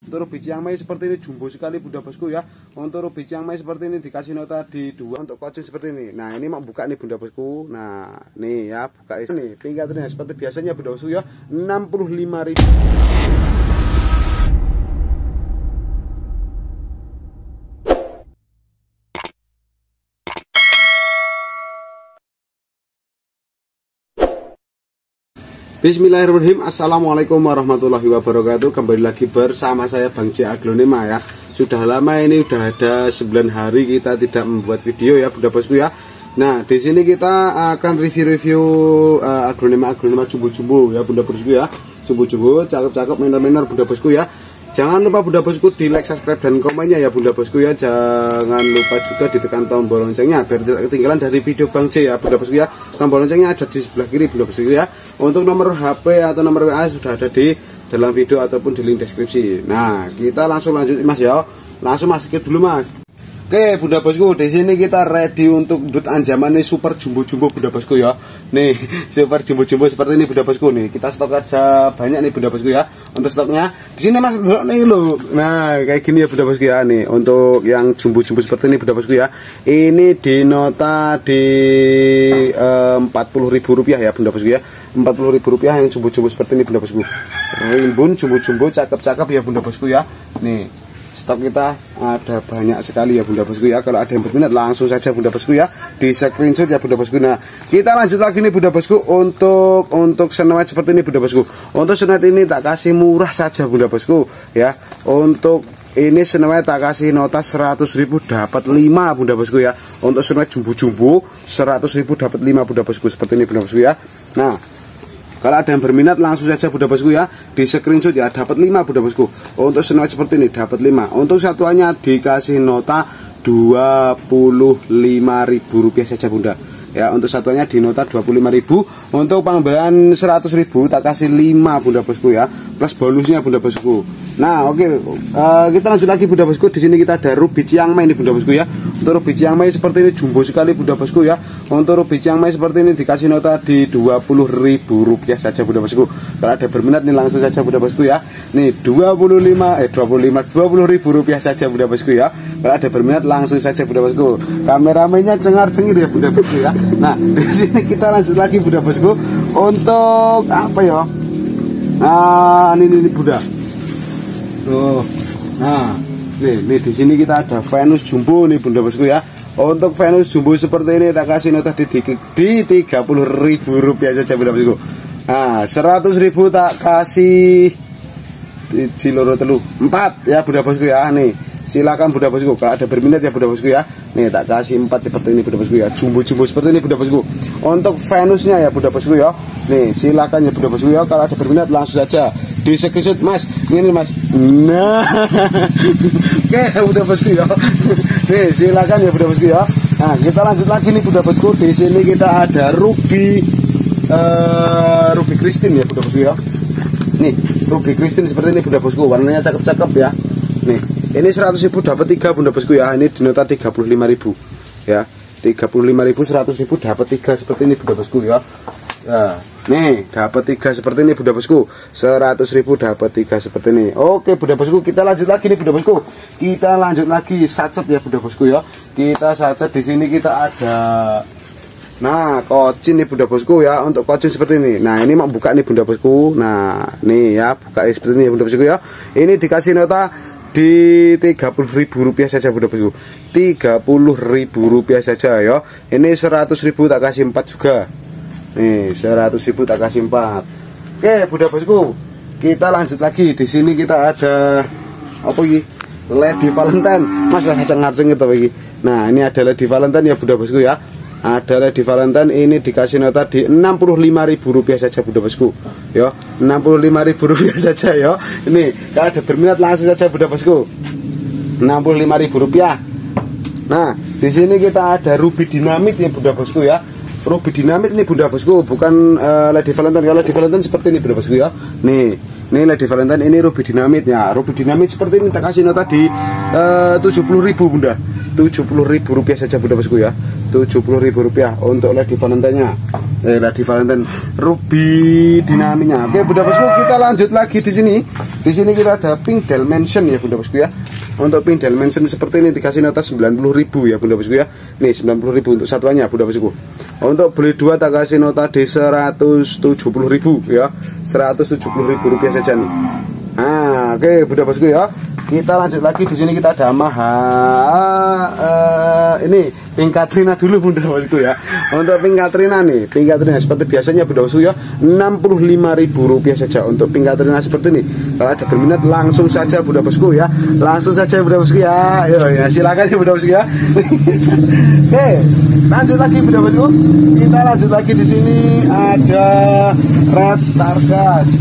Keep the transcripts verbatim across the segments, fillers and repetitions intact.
Untuk ruby Chiangmai seperti ini jumbo sekali Bunda Bosku ya. Untuk ruby Chiangmai seperti ini dikasih nota di dua. Untuk kocin seperti ini. Nah ini mau buka nih Bunda Bosku. Nah nih ya buka ini. Tingkatnya seperti biasanya Bunda Bosku ya, enam puluh lima ribu. Bismillahirrahmanirrahim. Assalamualaikum warahmatullahi wabarakatuh. Kembali lagi bersama saya Bang J Aglonema ya. Sudah lama ini, udah ada sembilan hari kita tidak membuat video ya Bunda Bosku ya. Nah di sini kita akan review-review uh, aglonema aglonema jumbo-jumbo ya Bunda Bosku ya. Jumbo-jumbo, cakep-cakep, minor-minor Bunda Bosku ya. Jangan lupa Bunda Bosku di like, subscribe, dan komennya ya Bunda Bosku ya. Jangan lupa juga ditekan tombol loncengnya biar tidak ketinggalan dari video Bang J ya Bunda Bosku ya. Tombol loncengnya ada di sebelah kiri Bunda Bosku ya. Untuk nomor H P atau nomor W A sudah ada di dalam video ataupun di link deskripsi. Nah kita langsung lanjut Mas ya. Langsung masukin dulu Mas. Oke Bunda Bosku, di sini kita ready untuk dut anjaman nih super jumbo-jumbo Bunda Bosku ya. Nih super jumbo-jumbo seperti ini Bunda Bosku nih. Kita stok aja banyak nih Bunda Bosku ya. Untuk stoknya di sini Mas nih lo. Nah kayak gini ya Bunda Bosku ya nih. Untuk yang jumbo-jumbo seperti ini Bunda Bosku ya. Ini di nota di empat puluh ribu rupiah ya Bunda Bosku ya. empat puluh ribu rupiah yang jumbo-jumbo seperti ini Bunda Bosku. Rimbun jumbo-jumbo cakep-cakep ya Bunda Bosku ya. Nih stok kita ada banyak sekali ya Bunda Bosku ya. Kalau ada yang berminat langsung saja Bunda Bosku ya, di screenshot ya Bunda Bosku. Nah kita lanjut lagi nih Bunda Bosku. Untuk untuk senewet seperti ini Bunda Bosku. Untuk senewet ini tak kasih murah saja Bunda Bosku ya. Untuk ini senewet tak kasih nota seratus ribu dapat lima Bunda Bosku ya. Untuk senewet jumbo-jumbo seratus ribu dapat lima Bunda Bosku seperti ini Bunda Bosku ya. Nah kalau ada yang berminat langsung saja Bunda Bosku ya, di screenshot ya, dapat lima Bunda Bosku. Untuk senewet seperti ini dapat lima. Untuk satuannya dikasih nota dua puluh lima ribu rupiah saja Bunda. Ya, untuk satuannya di nota dua puluh lima ribu. Untuk pengembalian seratus ribu tak kasih lima Bunda Bosku ya, plus bonusnya Bunda Bosku. Nah, oke, okay. uh, kita lanjut lagi Bunda Bosku. Di sini kita ada ruby Chiangmai ini Bunda Bosku ya. Untuk ruby Chiangmai seperti ini jumbo sekali Bunda Bosku ya. Untuk ruby Chiangmai seperti ini dikasih nota di dua puluh ribu rupiah saja Bunda Bosku. Kalau ada berminat nih langsung saja Bunda Bosku ya. Nih dua puluh lima eh dua puluh lima dua puluh ribu rupiah saja Bunda Bosku ya. Kalau ada berminat langsung saja Bunda Bosku. Kameramennya cengar-cengir ya Bunda Bosku ya. Nah, di sini kita lanjut lagi Bunda Bosku. Untuk apa ya? Nah, ini ini Bunda. Tuh. Nah, nih nih di sini kita ada Venus jumbo nih Bunda Bosku ya. Untuk Venus jumbo seperti ini tak kasih nota di, di, di tiga puluh ribu rupiah saja Bunda Bosku. Nah, seratus ribu tak kasih di Ciloro telu empat ya Bunda Bosku ya. Nih, silakan Bunda Bosku kalau ada berminat ya Bunda Bosku ya. Nih tak kasih empat seperti ini Bunda Bosku ya. Jumbo-jumbo seperti ini Bunda Bosku. Untuk Venusnya ya Bunda Bosku ya. Nih, silakan ya Bunda Bosku ya. Kalau ada berminat langsung saja di screenshot Mas. Ini Mas. Nah. Oke, Bunda Bosku ya. Nih, silakan ya Bunda Bosku ya. Nah, kita lanjut lagi nih Bunda Bosku. Di sini kita ada ruby uh, ruby Christine ya Bunda Bosku ya. Nih, ruby Christine seperti ini Bunda Bosku. Warnanya cakep-cakep ya. Nih, ini seratus ribu dapat tiga Bunda Bosku ya. Ini di nota tiga puluh lima ribu ya. tiga puluh lima ribu, seratus ribu dapat tiga seperti ini Bunda Bosku ya. Ya, nih dapat tiga seperti ini Bunda Bosku. seratus ribu dapat tiga seperti ini. Oke Bunda Bosku, kita lanjut lagi nih Bunda Bosku. Kita lanjut lagi satset ya Bunda Bosku ya. Kita satset di sini kita ada nah, kocin nih Bunda Bosku ya. Untuk kocin seperti ini. Nah, ini mau buka nih Bunda Bosku. Nah, nih ya, buka seperti ini ya Bunda Bosku ya. Ini dikasih nota di tiga puluh ribu rupiah saja Bunda Bosku. tiga puluh ribu rupiah saja ya. Ini seratus ribu tak kasih empat juga. Nih, seratus ribu tak kasih empat. Oke, Bunda Bosku. Kita lanjut lagi. Di sini kita ada apa ini? Lady Valentine. Mas rasa cengar-cengir to iki. Nah, ini ada Lady Valentine ya Bunda Bosku ya. Ada Lady Valentine ini dikasih nota di enam puluh lima ribu rupiah saja Bunda Bosku. Ya, enam puluh lima ribu rupiah saja ya. Ini kalau ada berminat langsung saja Bunda Bosku. enam puluh lima ribu rupiah. Nah, di sini kita ada ruby dinamit ya Bunda Bosku ya. Ruby dinamit ini Bunda Bosku, bukan uh, Lady Valentine. Kalau Lady Valentine seperti ini Bunda Bosku ya. Nih, nih Lady Valentine ini ruby dinamit ya. Ruby dinamit seperti ini tak kasih nota di uh, tujuh puluh ribu Bunda. tujuh puluh ribu rupiah saja Bunda Bosku ya. tujuh puluh ribu rupiah untuk Lady Valentine-nya. Eh, Lady Valentine ruby dinaminya. Oke, Bunda Bosku, kita lanjut lagi di sini. Di sini kita ada pink dimension ya, Bunda Bosku ya. Untuk pink dimension seperti ini dikasih nota sembilan puluh ribu ya, Bunda Bosku ya. Nih, sembilan puluh ribu untuk satuannya, Bunda Bosku. Untuk beli dua tak kasih nota di seratus tujuh puluh ribu ya. seratus tujuh puluh ribu rupiah saja nih. Nah, oke, Bunda Bosku ya. Kita lanjut lagi, di sini kita ada maha uh, ini pink Katrina dulu, Bunda Bosku ya. Untuk pink Katrina nih, pink Katrina seperti biasanya, Bunda Bosku ya, enam puluh lima ribu rupiah saja untuk pink Katrina seperti ini. Kalau ada berminat langsung saja, Bunda Bosku ya. Langsung saja, Bunda Bosku ya. Yo, ya silakan ya, Bunda Bosku ya. Oke, lanjut lagi, Bunda Bosku. Kita lanjut lagi, di sini ada red stardust.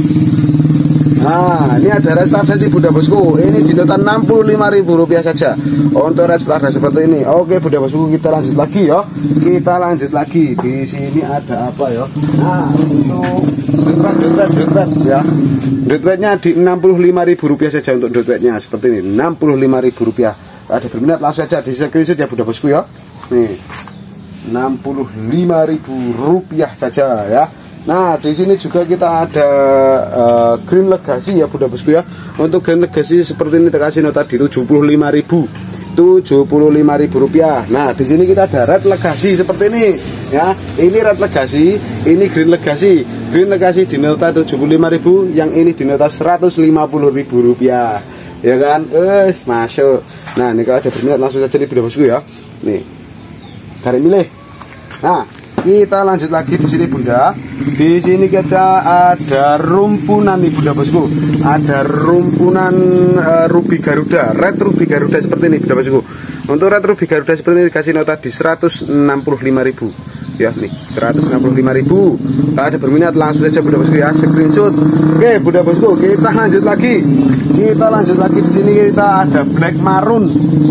Nah, ini ada red stardust di Bunda Bosku. Ini di nota enam puluh lima ribu rupiah saja untuk red stardust seperti ini. Oke, Bunda Bosku, kita lanjut lagi ya. Kita lanjut lagi. Di sini ada apa ya? Nah, untuk dotret dotret dotret ya. Dotretnya di enam puluh lima ribu rupiah saja untuk dotretnya seperti ini. enam puluh lima ribu rupiah. Ada berminat langsung saja di screenshot ya, Bunda Bosku ya. Nih. enam puluh lima ribu rupiah saja ya. Nah, di sini juga kita ada uh, Green Legacy ya, Bunda Bosku ya. Untuk Green Legacy seperti ini dikasih nota di tujuh puluh lima ribu. tujuh puluh lima ribu rupiah. Nah, di sini kita ada Red Legacy seperti ini ya. Ini Red Legacy, ini Green Legacy. Green Legacy di nota tujuh puluh lima ribu, yang ini di nota seratus lima puluh ribu rupiah. Ya kan? Eh, masuk. Nah, ini kalau ada berminat langsung saja di Bunda Bosku ya. Nih. Garis milih. Nah, kita lanjut lagi di sini, Bunda. Di sini kita ada rumpunan nih, Bunda Bosku. Ada rumpunan uh, Ruby Garuda, Red Ruby Garuda seperti ini, Bunda Bosku. Untuk Red Ruby Garuda seperti ini dikasih nota di seratus enam puluh lima ribu. Ya, nih, seratus enam puluh lima ribu. Kalau ada berminat langsung saja, Bunda Bosku ya, screenshot. Oke, Bunda Bosku, kita lanjut lagi. Kita lanjut lagi, di sini kita ada Black Maroon.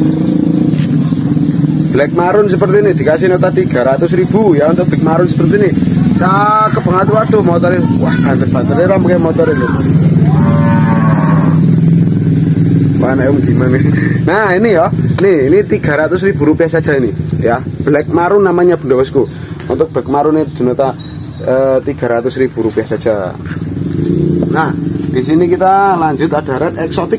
Black Maroon seperti ini dikasih nota tiga ratus ribu ya. Untuk Black Maroon seperti ini cakep banget. Waduh, motornya wah, banter-banternya lah pakai motor itu. Mana om gimana nih? Nah, ini ya. Nih, ini tiga ratus ribu rupiah saja ini ya. Black Maroon namanya, Bunda Bosku. Untuk Black Maroon ini dinota uh, tiga ratus ribu rupiah saja. Nah, di sini kita lanjut ada Red Exotic.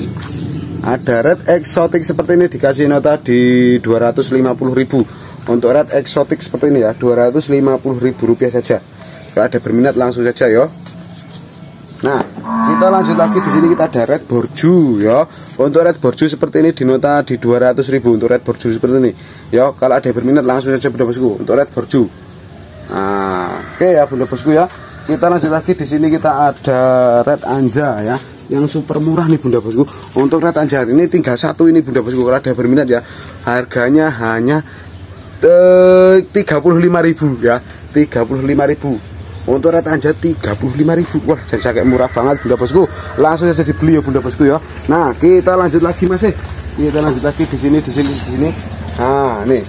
Ada Red Exotic seperti ini dikasih nota di dua ratus lima puluh ribu. Untuk Red Exotic seperti ini ya, dua ratus lima puluh ribu rupiah saja. Kalau ada berminat langsung saja ya. Nah, kita lanjut lagi, di sini kita ada Red Borju ya. Untuk Red Borju seperti ini di nota di dua ratus ribu untuk Red Borju seperti ini. Ya, kalau ada berminat langsung saja, Bunda Bosku, untuk Red Borju. Nah, oke ya, Bunda Bosku ya. Kita lanjut lagi, di sini kita ada Red Anja ya, yang super murah nih, Bunda Bosku. Untuk Red Anja ini tinggal satu ini, Bunda Bosku. Kalau ada berminat ya, harganya hanya eh, tiga puluh lima ribu ya, tiga puluh lima ribu. Untuk Red Anja tiga puluh lima ribu. Wah, jadi kayak murah banget, Bunda Bosku. Langsung saja dibeli ya, Bunda Bosku ya. Nah, kita lanjut lagi masih. Kita lanjut lagi di sini, di sini, di sini. Nah, nih.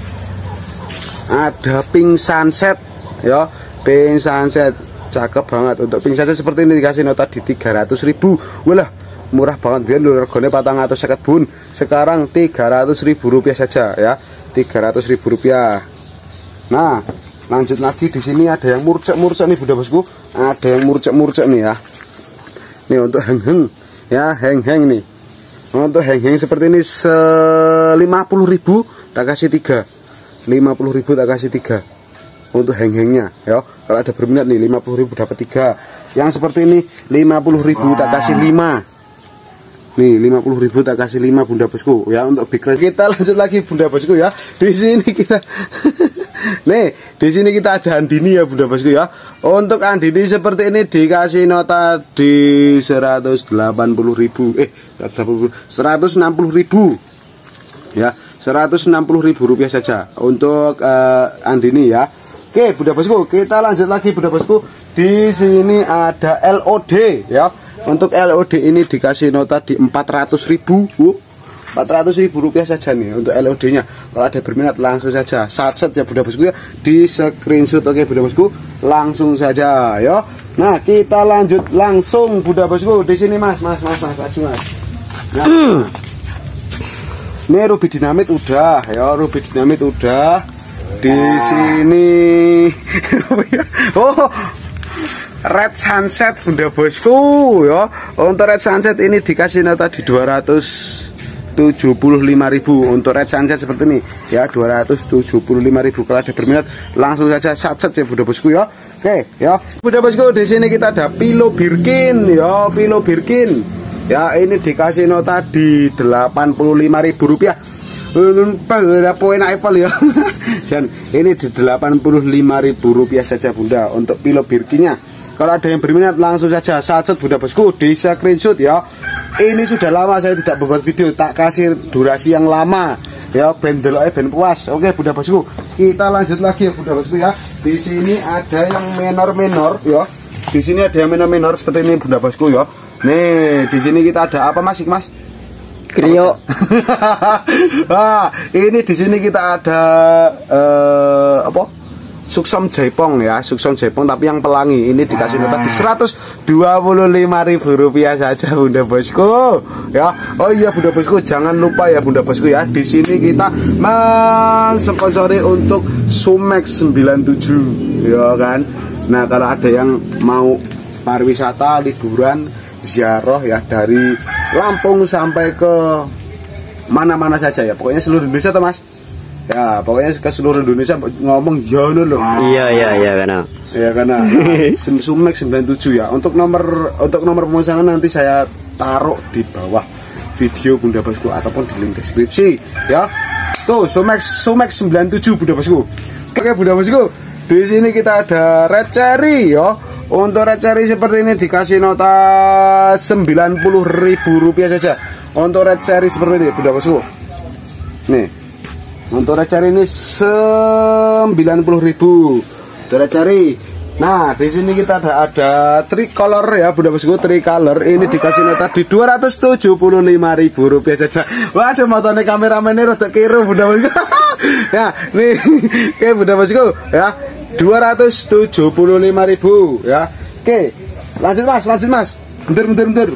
Ada Pink Sunset ya, Pink Sunset. Cakep banget. Untuk pink saja seperti ini dikasih nota di tiga ratus ribu. Walah, murah banget. Biar lu regane patang atau seket bun. Sekarang tiga ratus ribu rupiah saja ya. tiga ratus ribu rupiah. Nah, lanjut lagi, di sini ada yang murcek-murcek nih, Bunda Bosku. Ada yang murcek-murcek nih ya. Nih untuk heng-heng ya, heng-heng nih. Untuk heng-heng seperti ini lima puluh ribu tak kasih tiga. lima puluh ribu tak kasih tiga. Untuk heng-hengnya ya, kalau ada berminat nih lima puluh ribu dapat tiga. Yang seperti ini lima puluh ribu tak kasih lima. Nih lima puluh ribu tak kasih lima, Bunda Bosku ya. Untuk big red kita lanjut lagi, Bunda Bosku ya. Di sini kita nih, di sini kita ada Andini ya, Bunda Bosku ya. Untuk Andini seperti ini dikasih nota di seratus delapan puluh ribu. Eh, seratus enam puluh ribu. Ya, seratus enam puluh ribu rupiah saja untuk uh, Andini ya. Oke, Bunda Bosku, kita lanjut lagi, Bunda Bosku. Di sini ada L O D ya. Untuk L O D ini dikasih nota di empat ratus ribu. empat ratus ribu rupiah saja nih untuk L O D-nya. Kalau ada berminat langsung saja. Satset ya, Bunda Bosku ya. Di screenshot. Oke, Bunda Bosku. Langsung saja ya. Nah, kita lanjut langsung, Bunda Bosku. Di sini Mas, Mas, Mas, Mas, Mas. Nah. Ini Ruby Dinamit udah ya, Ruby Dinamit udah. di sini oh Red Sunset Bunda Bosku ya. Untuk Red Sunset ini dikasih nota di dua ratus tujuh puluh lima ribu untuk Red Sunset seperti ini ya, dua ratus tujuh puluh lima ribu. Kalau ada berminat langsung saja satset ya Bunda Bosku ya. Oke ya Bunda Bosku, di sini kita ada Pillow Birkin ya, Pillow Birkin ya, ini dikasih nota di delapan puluh lima ribu rupiah. Pada poin Apple ya. Dan ini di delapan puluh lima ribu rupiah saja Bunda untuk Pillow Birkinnya. Kalau ada yang berminat langsung saja satset Bunda Bosku, di screenshot ya. Ini sudah lama saya tidak membuat video, tak kasih durasi yang lama ya, ben deloknya ben puas. Oke Bunda Bosku, kita lanjut lagi ya Bunda Bosku ya. Di sini ada yang menor-menor ya. Di sini ada yang menor-menor seperti ini Bunda Bosku ya. Nih, di sini kita ada apa Mas? Mas? Krio. Nah, ini di sini kita ada uh, apa? Suksom Jaipong ya, Suksom Jaipong tapi yang pelangi. Ini dikasih nota di seratus dua puluh lima ribu rupiah saja Bunda Bosku ya. Oh iya Bunda Bosku, jangan lupa ya Bunda Bosku ya, di sini kita mensponsori untuk Sumex sembilan tujuh ya kan. Nah, kalau ada yang mau pariwisata liburan ziarah ya dari Lampung sampai ke mana-mana saja ya, pokoknya seluruh Indonesia toh Mas. Ya, pokoknya ke seluruh Indonesia ngomong ya loh. Iya iya iya karena. Ya karena Sumex sembilan tujuh ya. Untuk nomor untuk nomor pemesanan nanti saya taruh di bawah video Bunda Bosku ataupun di link deskripsi ya. Tuh, Sumex Sumex sembilan tujuh Bunda Bosku. Oke Bunda Bosku, di sini kita ada Red Cherry ya. Untuk Red Cherry seperti ini dikasih nota sembilan puluh ribu rupiah saja. Untuk Red Cherry seperti ini Bunda Bosku. Nih. Untuk Red Cherry ini sembilan puluh ribu. Untuk Red Cherry. Nah, di sini kita ada ada tricolor ya Bunda Bosku, tricolor ini dikasih nota di dua ratus tujuh puluh lima ribu rupiah saja. Waduh, motone kameramennya rada kiru Bunda Bosku. Ya, nih oke Bunda Bosku ya, dua ratus tujuh puluh lima ribu ya. Oke, lanjut Mas, lanjut Mas. Bentar, bentar, bentar.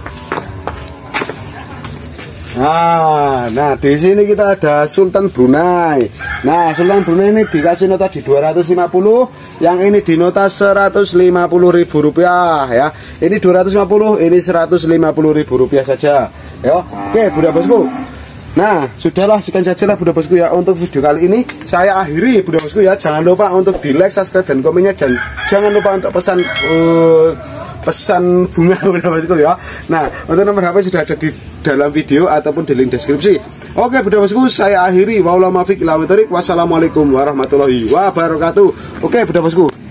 Nah, nah di sini kita ada Sultan Brunei. Nah, Sultan Brunei ini dikasih nota di dua ratus lima puluh, yang ini di nota seratus lima puluh ribu rupiah ya. Ini dua ratus lima puluh, ini seratus lima puluh ribu rupiah saja. Ya. Oke, Bunda Bosku. Nah, sudahlah sekian sajalah Bunda Bosku ya untuk video kali ini. Saya akhiri Bunda Bosku ya. Jangan lupa untuk di like, subscribe dan komennya, dan jangan lupa untuk pesan uh, pesan bunga Bunda Bosku ya. Nah, untuk nomor H P sudah ada di dalam video ataupun di link deskripsi. Oke Bunda Bosku, saya akhiri. Wassalamualaikum warahmatullahi wabarakatuh. Oke Bunda Bosku.